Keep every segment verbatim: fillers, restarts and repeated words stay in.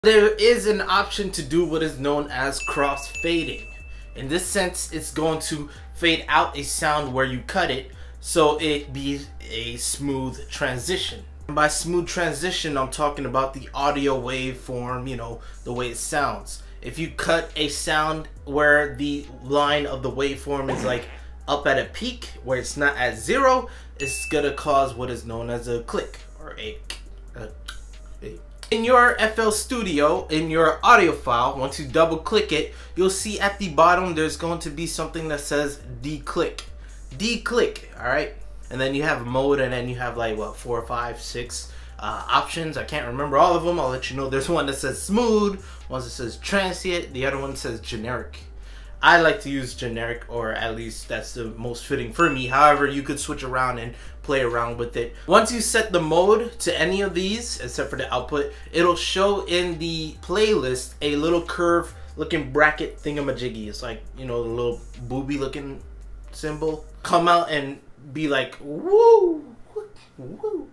There is an option to do what is known as cross fading. In this sense, it's going to fade out a sound where you cut it so it be a smooth transition. And by smooth transition, I'm talking about the audio waveform, you know, the way it sounds. If you cut a sound where the line of the waveform is like up at a peak where it's not at zero, it's gonna cause what is known as a click or a, a, a. In your F L Studio, in your audio file, once you double click it, you'll see at the bottom there's going to be something that says Declick. Declick, alright? And then you have a mode, and then you have like what, four, five, six uh, options. I can't remember all of them. I'll let you know. There's one that says smooth, one that says transient, the other one says generic. I like to use generic, or at least that's the most fitting for me. However, you could switch around and play around with it. Once you set the mode to any of these, except for the output, it'll show in the playlist a little curve looking bracket thingamajiggy. It's like, you know, the little booby looking symbol. Come out and be like, woo, woo.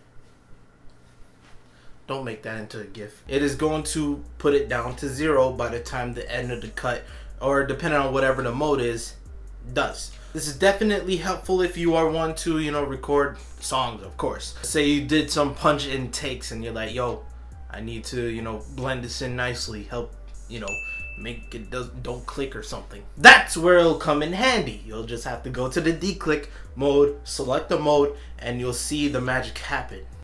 Don't make that into a GIF. It is going to put it down to zero by the time the end of the cut, or depending on whatever the mode is, does. This is definitely helpful if you are one to, you know, record songs, of course. Say you did some punch in takes and you're like, yo, I need to, you know, blend this in nicely, help, you know, make it does don't click or something. That's where it'll come in handy. You'll just have to go to the declick mode, select the mode, and you'll see the magic happen.